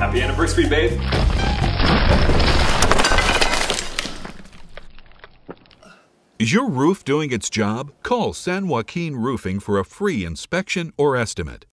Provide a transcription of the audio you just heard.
Happy anniversary, babe. Is your roof doing its job? Call San Joaquin Roofing for a free inspection or estimate.